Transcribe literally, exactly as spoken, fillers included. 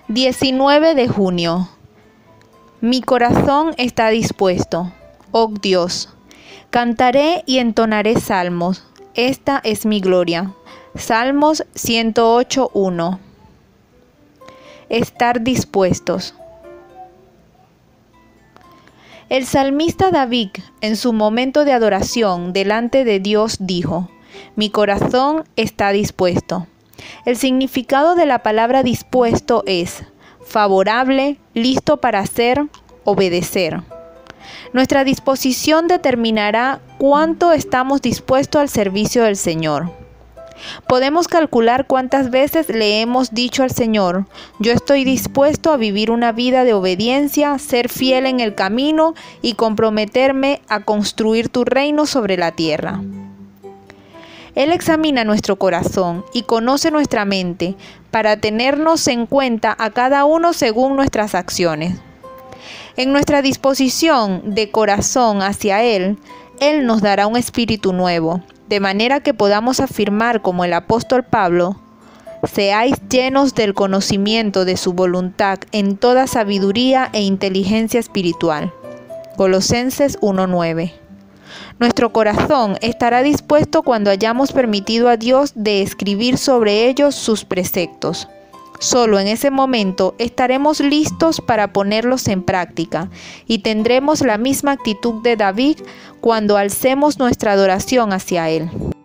diecinueve de junio. Mi corazón está dispuesto, oh Dios. Cantaré y entonaré salmos. Esta es mi gloria. Salmos ciento ocho, uno. Estar dispuestos. El salmista David, en su momento de adoración delante de Dios, dijo: Mi corazón está dispuesto. El significado de la palabra dispuesto es favorable, listo para hacer, obedecer. Nuestra disposición determinará cuánto estamos dispuestos al servicio del Señor. Podemos calcular cuántas veces le hemos dicho al Señor: yo estoy dispuesto a vivir una vida de obediencia, ser fiel en el camino y comprometerme a construir tu reino sobre la tierra. Él examina nuestro corazón y conoce nuestra mente para tenernos en cuenta a cada uno según nuestras acciones. En nuestra disposición de corazón hacia Él, Él nos dará un espíritu nuevo, de manera que podamos afirmar como el apóstol Pablo: seáis llenos del conocimiento de su voluntad en toda sabiduría e inteligencia espiritual. Colosenses uno, nueve. Nuestro corazón estará dispuesto cuando hayamos permitido a Dios de escribir sobre ellos sus preceptos. Solo en ese momento estaremos listos para ponerlos en práctica y tendremos la misma actitud de David cuando alcemos nuestra adoración hacia Él.